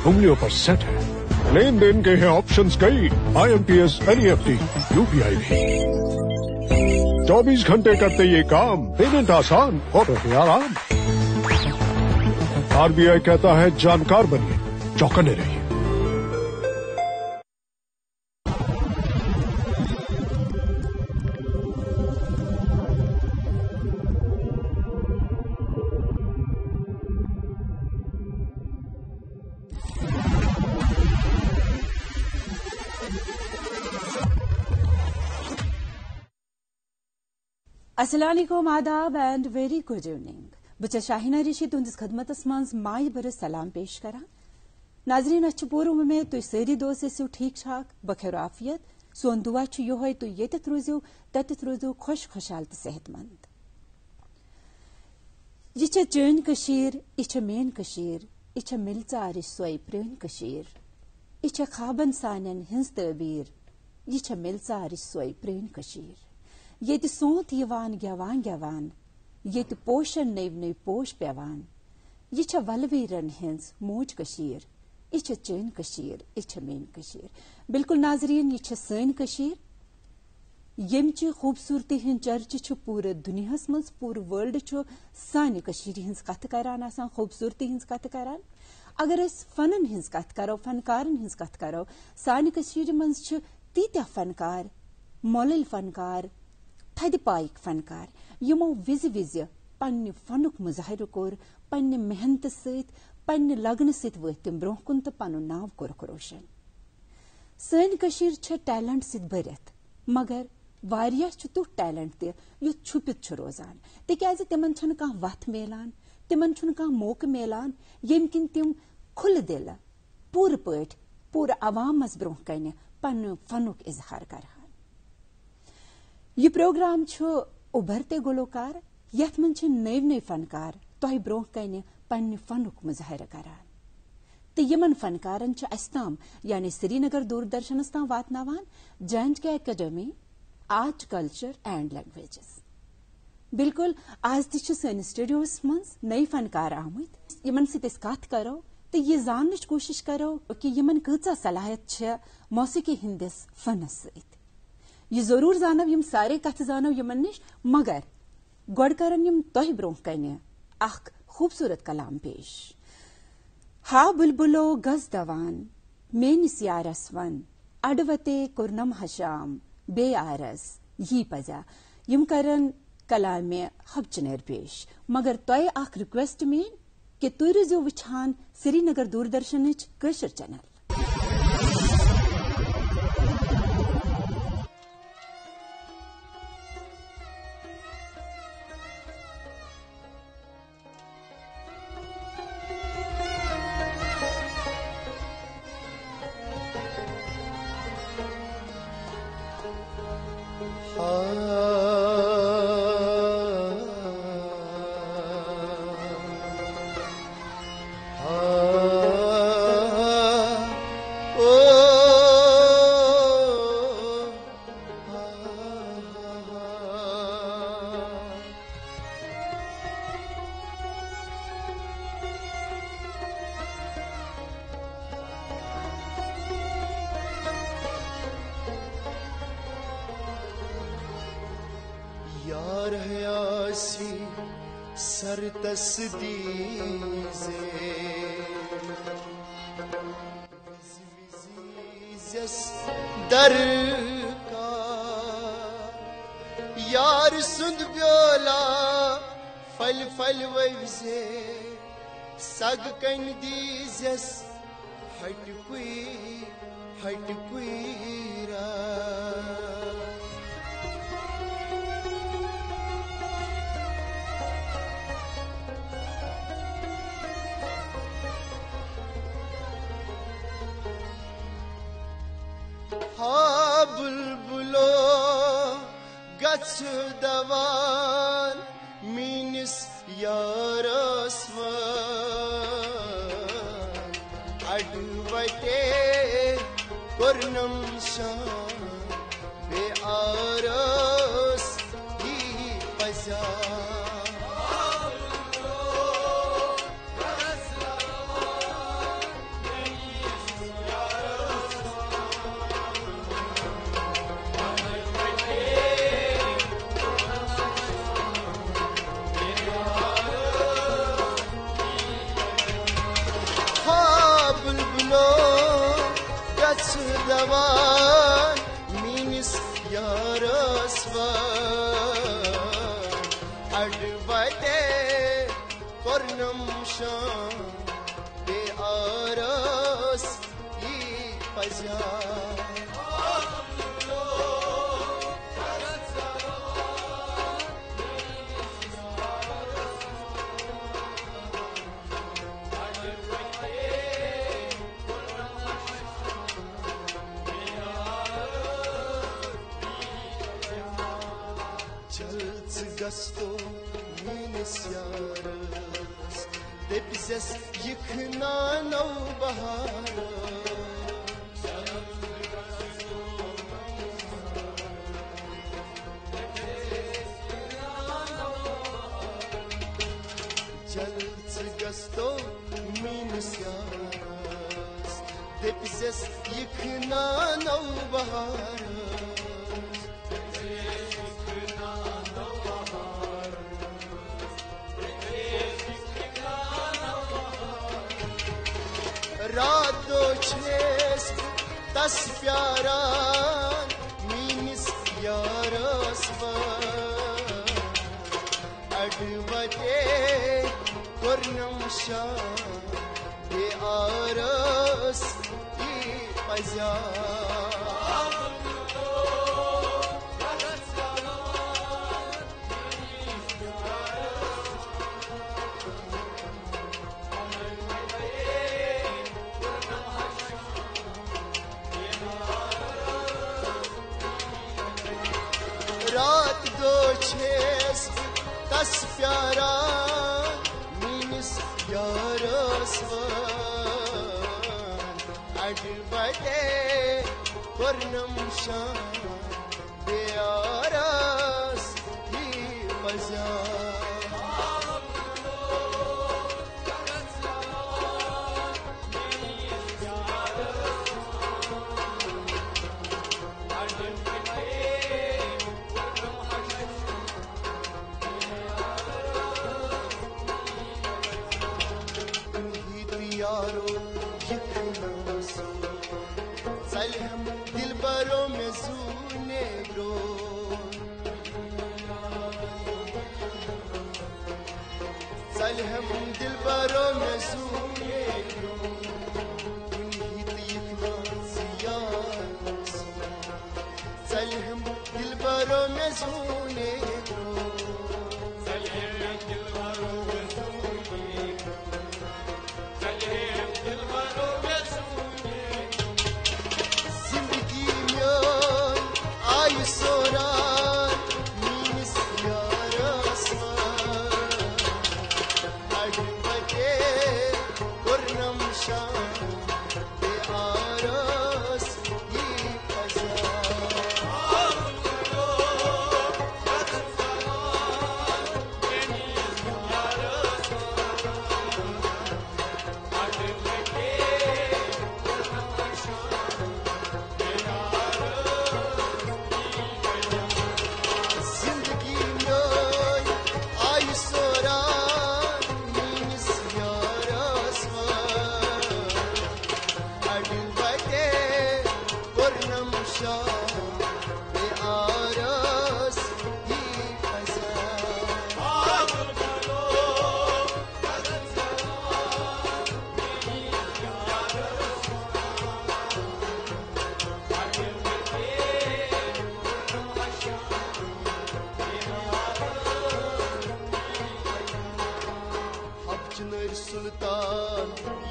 उंगलियों पर सेट है। लेन देन के हैं ऑप्शंस कई, IMPS, NEFT, UPI भी। 24 घंटे करते ये काम, पेमेंट आसान और रहे आराम। RBI कहता है जानकार बनिए, चौकन्ने रहिए। अस्सलामुअलैकुम, आदाब एंड वेरी गुड इवनिंग। बच्चा शाहिना ऋषि तुंदिस खदमतस मज माय बर सलाम पेश करा। नाजरीन अच्छ पूर उम्मीद तुम सारी दोस्त ٲسِو ठीक ठाक बखैर आफियत। सोन दुआ योहै तुम येतथ रोजियो ततथ रोजियो खुश खुशहाल तो सेहतमंद। यह चैन कशीर, यह मेन कशीर, यह मिलचार सोई प्रेन कशीर, यह खाबन सानन हिंस तबीर, यह मिलचार सोई प्रेन कशीर। ये सोत यवान गवान गवान, ये पोशन नव नव पोश पेवान, यह वलवीरन हिंस मोज कशीर, यह चैन कशीर, यह मेन कशीर। बिल्कुल नाजरीन, यह सन कशीर यमचि खूबसूरती हिंद चर्च पूरे दुनिया मज पूरे वर्ल्ड सानि कशीर हिंस कथ करान आसान, खूबसूरती हिंस कथ करान। अगर अस फनन हिंस कथ करो, फनकारन हिंस कथ करो, सानि कशीर मज तीत्या फनकार, मोलल फनकार, थद पाइक फनकार, यमो विज विज पन्ने फनुक मुजाहिर कोर, पन्ने मेहनत सत, पन्ने लगन सत वथ तिम ब्रोह कुन तो पनुन नाव कोरक रोशन। सन कशीर छ टैलेंट सत भरित, मगर वारिया छ तुथ टैलेंट ते युथ छुपित छ रोजान। तिक्याज तिमन छन कांह वथ मेलान, तिमन छन कांह मौक मेलान येम किन तिम खुल दिल पूर पठ पूर आवाम मस ब्रोह कने पन्ने फनुक इजहार करहान। यह प्रोग्राम छो उभरते गुलकार, यथ मन नव नव फनकार तोह ब्रोह कने पन्ने फनुक मुजाहिर करान। तो यमन फनकारन छ अस ताम यानी श्रीनगर दूरदर्शनस ताम वातनावान J&K academy art culture and languages. बिल्कुल आज तह सन स्टूडियोस मज नई फनकार आमत, यमन सत कथ करो तो यह जानच कोशिश करो कि यमन कचा सलाहियत छ मौसीकी हिंदिस फनस सत। यह जरूर जानव यम सारे कथ जानव यमन निश, मगर गोड करन यम तोह ब्रोह कने अख खूबसूरत कलाम पेश। हा बुलबुलो गज दवान मेनिस यारस वन, अडवते कुरनम हशाम बे आरस यी पजा। यम करन कलाम हबचनर पेश, मगर तोह अख रिक्वेस्ट मेन कि तुम रोजो वुछान श्रीनगर दूरदर्शन कशर चैनल। सर तस्दीज़े विज़ दर का यार सुंद ब्योला फल फल वैसे सग कन दीज़स हट कुईरा हा बुलबुलो गछ दवान मीनिस यारस्वन अडवटे कुरनम शान बे आरस ही पजा दवान मीनिस यारस अडवते कोर्नम शान बे आरस ई पजा Gasto minis yaras Debizes yıkınan o bahara Jalts gasto minis yaras Debizes yıkınan o bahara Rado çes tas pyaran minis yaras advate kornam shan be aras I paja रात दो छेस दस प्यारा मिनिस यारसवन अडवते कोर्नम शान बे आरस ही मजा यारो यिकना सो चलहम दिलबरों में ज़ूने ग्रो चलहम दिलबरों में ज़ूने ग्रो यिकना यारो सो चलहम दिलबरों में ज़ूने ग्रो Sultan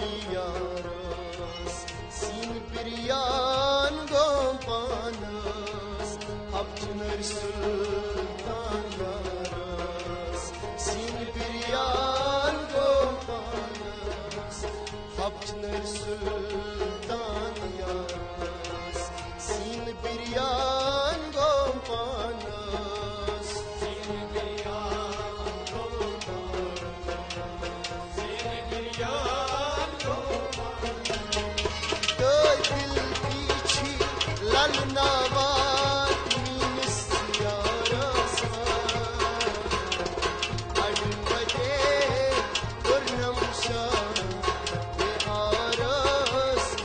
yaras sin biryan gompanas Abcınar Sultan yaras sin biryan gompanas Abcınar Sultan yaras sin biryan gompanas Lalnavat minis yaras advate kournam shan be aras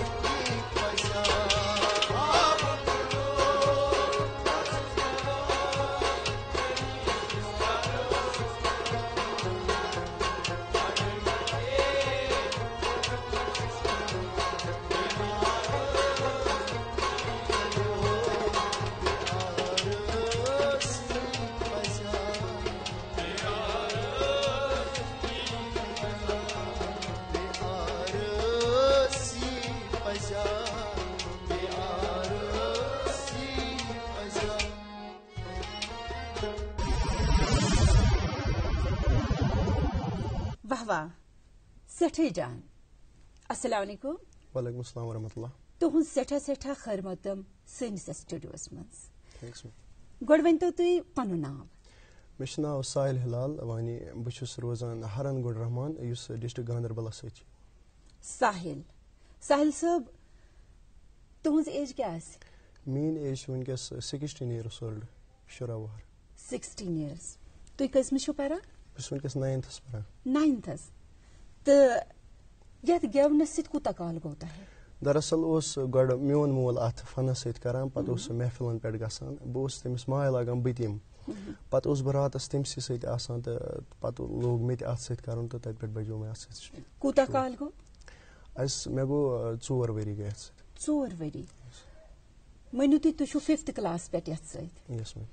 सेठे जान अस्सलाम वालेकुम। वालेकुम अस्सलाम वरहमतुल्लाह। तुहु सेठा खैर मकदम सैनिस स्टूडियोस मज। थैंक्स। गोड वनतो तुई पनु नाम। मे नाव साहिल हिलाल वानी बहुस रोजान हरन गुड रहमान युस डिस्ट्रिक्ट गांधरबल सच। साहिल साहब तुहज एज क्या आस? मीन एज वनकस 16 years old 10 वहर। 16 years। तुई कसम छु परा? बस वनकस 9th परा। 9th तो यत गेवनस सित कुता काल गोता है? दरअसल उस गड मोन मोल अत फनस सत करान पत उस महफिलन पे गसान बहुस तमिस माय लगान बतिम पत उस बरातस तमसी सत आसान तो पत लोग मे अत सत करन तो तत पे बजो मे अत सत। कुता काल गो? अस मे गो 4 वरी गए। 4 वरी मनु तुई तु 5th क्लास पे यत सत? Yes ma'am.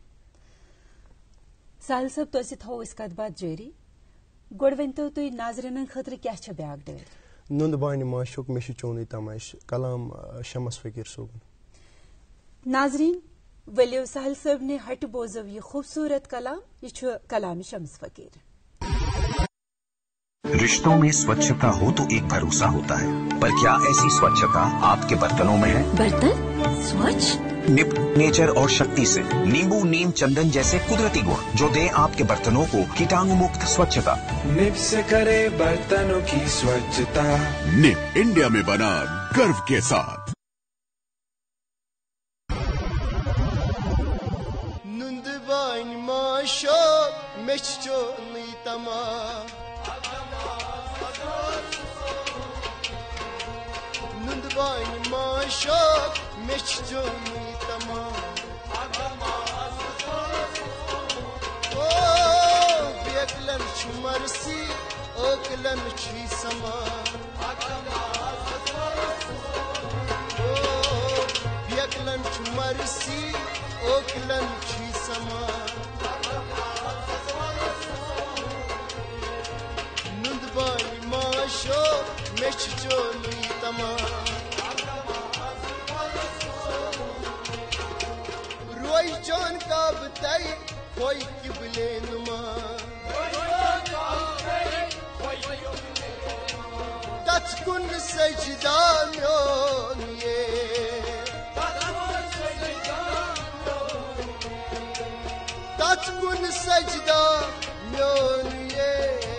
साहिल साहब तो थो इस कत बात जारी गोड वनतो तुई नाजरन खतर क्या छ ब्याग डर? नुंद बानी माशुक मे चोन तमाश कलाम शमस फकीर सोगन। नाजरीन वलियो साहिल साहब ने हट बोजो ये खूबसूरत कलाम, ये छु कलाम शम्स फकीर। रिश्तों में स्वच्छता हो तो एक भरोसा होता है, पर क्या ऐसी स्वच्छता आपके बर्तनों में है? बर्तन स्वच्छ? निप नेचर और शक्ति से नींबू नीम चंदन जैसे कुदरती गुण जो दे आपके बर्तनों को कीटाणु मुक्त स्वच्छता। निप से करे बर्तनों की स्वच्छता। निप इंडिया में बना गर्व के साथ। नुंद बानी माशो मेचो नी तमा नुंद बानी माशो मेचो नी तमा ओ बेकलन छुमरसी ओकलन छी समा ओ बेकलन छुमरसी ओकलन छी समा नुंद बानी माशो मेचो नी तमा रोई जान का बताई कोई किबले नुमा तचकुन सजदा म्योन ये तचकुन सजदा म्योन ये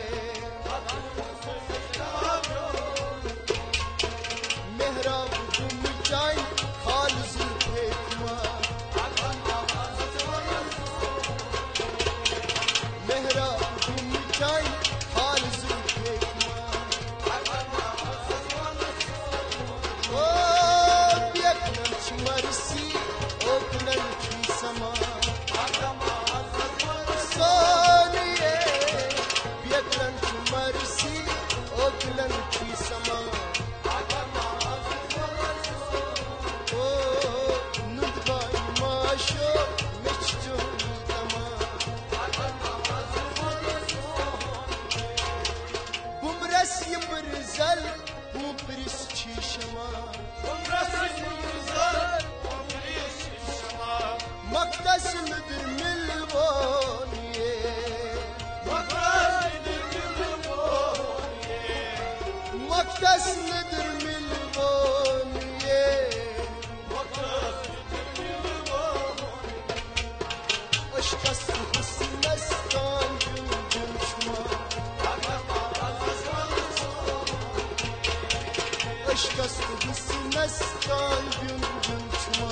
मेहराब गुम जाई खाल जुल्फे तुमा मेहराब गुम जाई खाल जुल्फे तुमा ओ बेकलन छमरसी ओकलन छी समा सोनिए बेकलन छमरसी ओकलन छी समा ओ नुंद बानी माशो मेचो नी तमा बुमरस यमरजल बुमरस छी शमा मक्तस नदर मिलवोनिए मक्तस नदर मिलवोनिए अशकस हुस्नस्तान जुन जुन छुमा अशकस हुस्नस्तान जुन जुन छुमा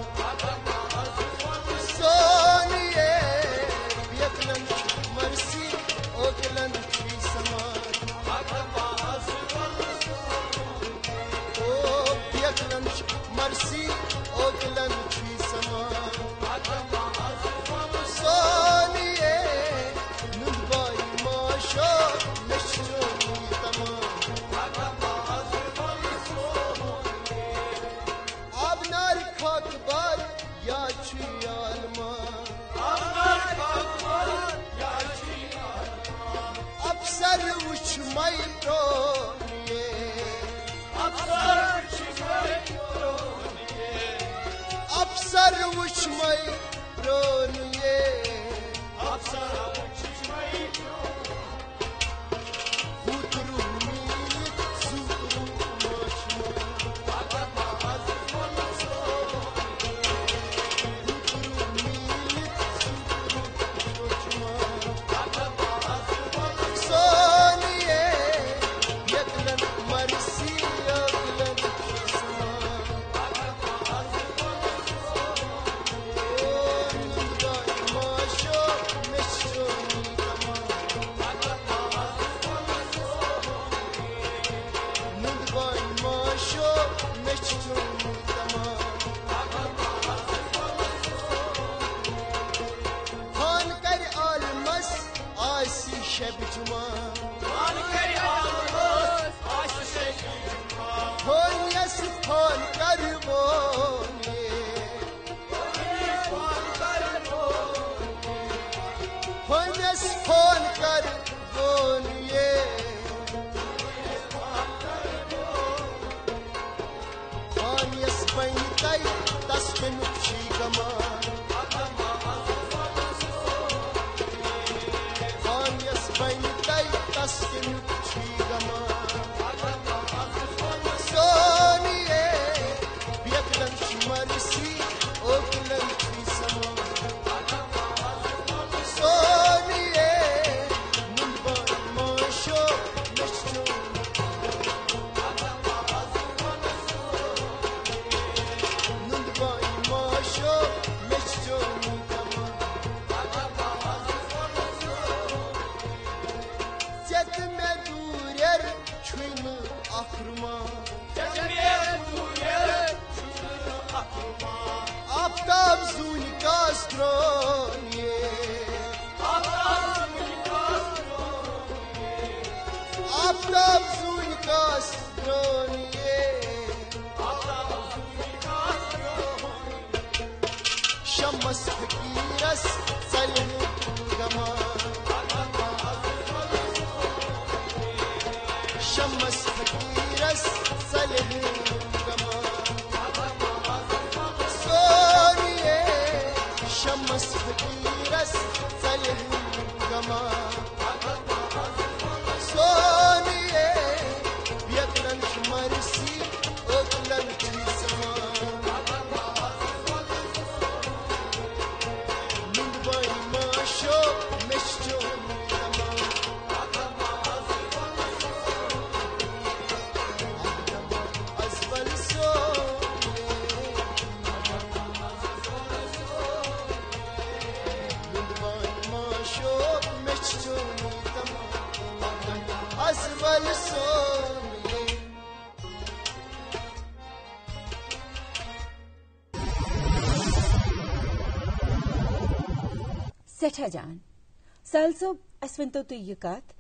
सोनिए बेकलन मरसी ओकलन छी समा ओ बेकलन मरसी ओकलन छी समा सोनिए नुंद बाई माशो मेचो नी तमा अब नार खाक बार या छी आलमा अफसर उछ मई प्रोनिए अफसर उछ मई प्रोनिए भूतरू मीन सठा जान साल सब अस वन तो यह कत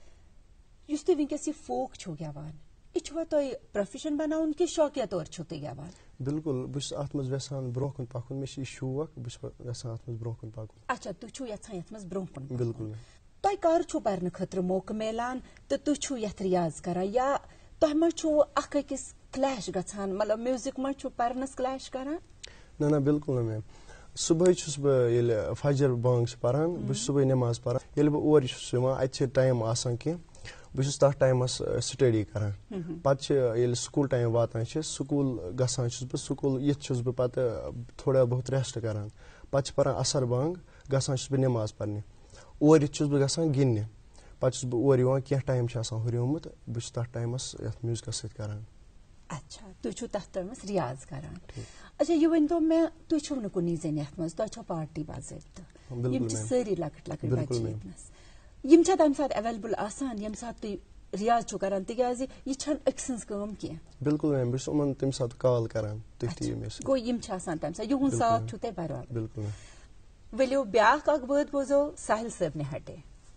युस तुम वनकस यह फोक छो गवान यह तुम प्रोफेशन बनाउन कि शौकिया तौर छो तुम गवान बिल्कुल बस अत मज वेसान ब्रोह कुन पकुन मे शौक बस वेसान अत मज ब्रोह कुन पकुन अच्छा तु छु यछान यत मज ब्रोह कुन बिल्कुल तुम कर छु परन खतर मौका मिलान तो तु छु यथ रियाज करा या तुम मज छु अख अकिस क्लैश गछान मतलब म्यूजिक मज छु परनस क्लैश करा ना ना बिल्कुल ना मैम सुबह छुस बह फजर बांग पारान बह सुबह नमाज पारान ये बह और अत टाइम आसान कह बस तथ टाइमस स्टडी करान पे स्कूल टाइम वातान स्कूल गसान बह स्कूल यिथ बह पत थोड़ा बहुत रेस्ट करान पे पारान असर बांग गसान बह नमाज पढ़ने और यिथ बह गसान गिंदने पे बह और कह टाइम हुरियोमुत बह तथ टाइमस म्यूजिकस सत करान अच्छा तु छु तथ टाइमस रियाज करान अच्छा ये वन तो मैं तु छु न कुनी जन यथ मज तो छ पार्टी बाजत यम सारी लकट लकट बच्चेस यम छ तम साथ अवेलेबल आसान यम साथ तु रियाज छु करान तिगाज ये छन एक्संस काम के बिल्कुल मैम बस उमन तम साथ कॉल करान तुती मेस गो यम छ आसान तम साथ युन साथ छु ते बराबर बिल्कुल वलियो ब्याह का बद बोजो साहिल साहब ने हटे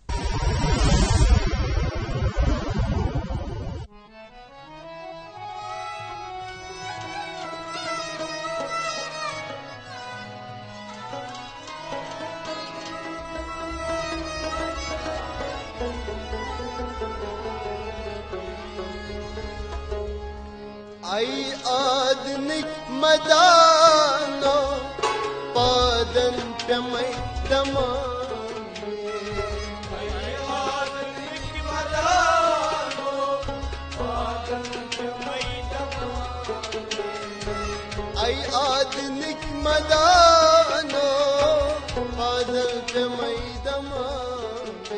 आई आदनिक मदानो पादन प्यमय दमाने आई आदनिक मदानो पादन प्यमय दमाने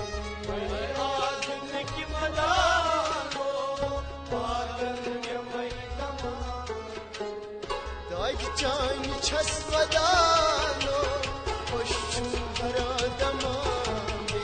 चांद छस वदानो खुशू भरा दमाने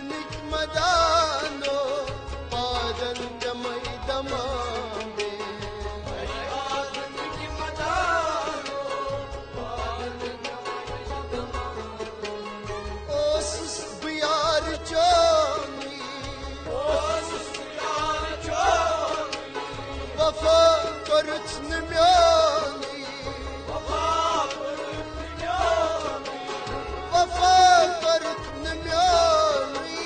आधुनिक मदानो पादन दमई दमावे ओस बियार चोनी वफा करत नम्यानी वफा करत नम्यानी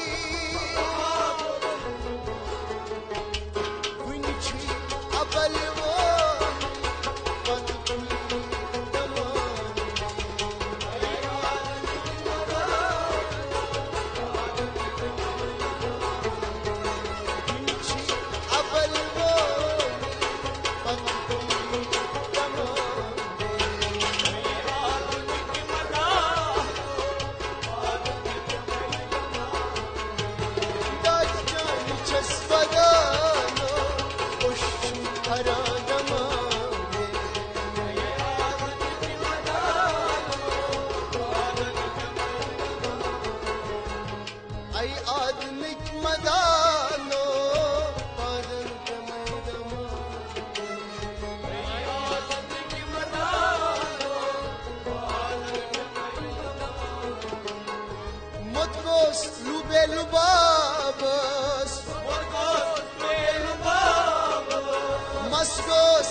विनची अबल वो पद अबल वो आधुनिक मदानो पादन Motkos lubelubabas Maskos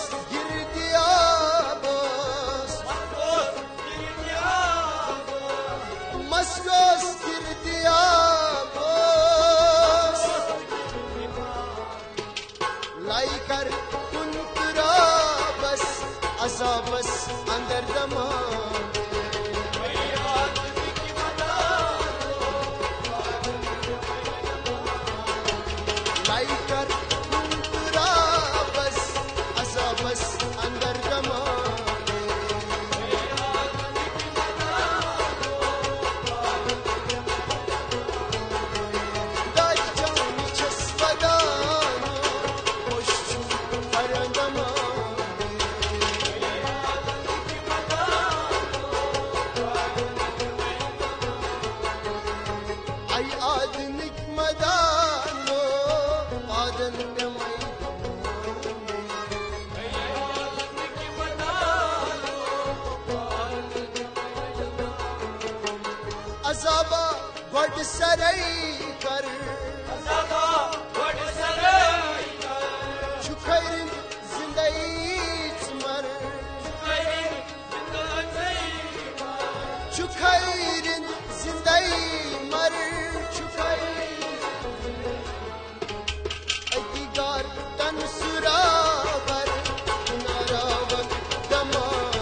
girdiabas Maskos girdiabas Laikar kunturabas Azabas andar damam Laikar kunturabas Azabas andar damam Dajjani chaspadano Koşçu arandamam Ay adnik madano Padan damay Azaba god sarai kar Çukayrin zindayı tmar Çukayrin zindayı mar Çukayrin Adigar tan surabar Naravat damam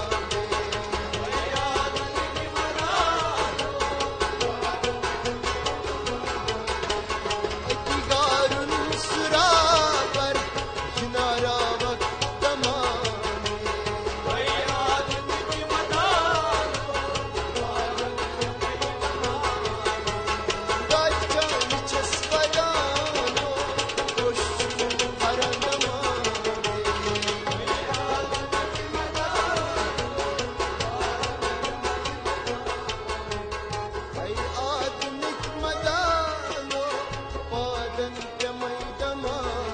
Adigarun surabar Naravat damam Dajjani chaspadano Koşçu arandamam Ay adnik madano Padan damay damam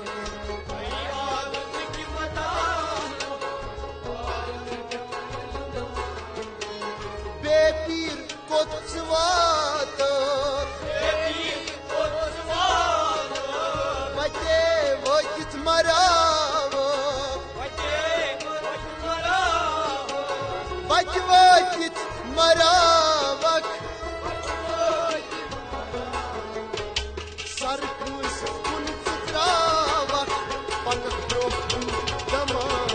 Bepir kotsvata Vate vakit marava Vate vakit maravak Sarkmış kun fitravak Pakat prohun damam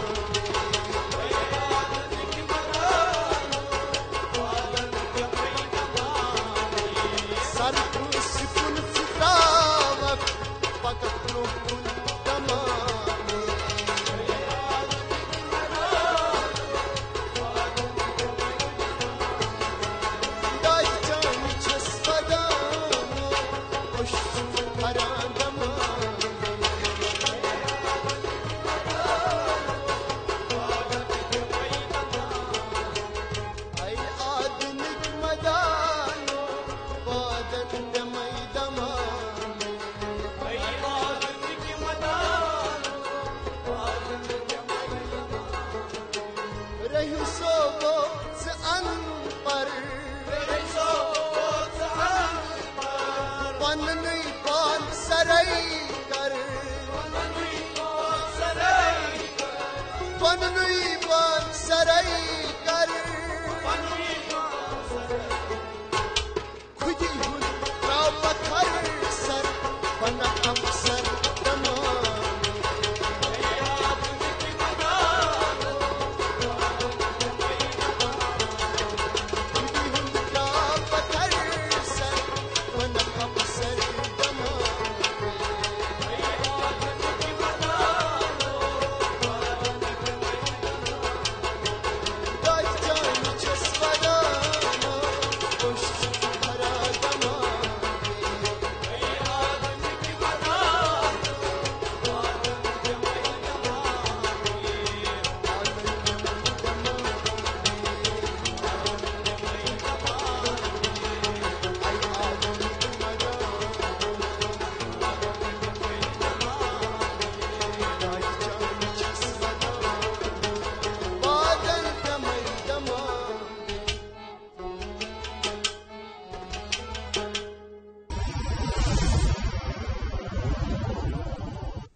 Sarkmış kun fitravak Pakat prohun damam Dajjani chaspadano Koşçu arandamam Ay adnik madano Padan damay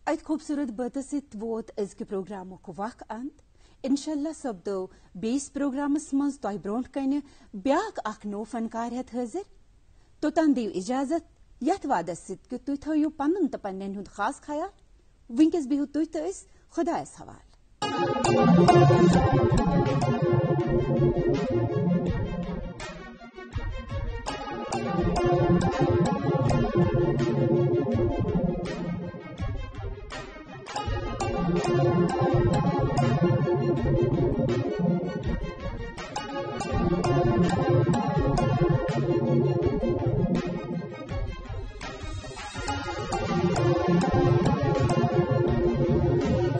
अत खूबसूरत बात सत वोत अजक programme वक अंत इंशाल्लाह सपदो base programmes मज तोह ब्रोंठ कन ब्याक अख नो फनकार हेत हाजिर तोतान दिव इजाजत यथ वादस सत कि तुह थो पन्न तो पन्न हुंद खास ख्याल विंकस बिहु तुह तो खुदायस हवाल।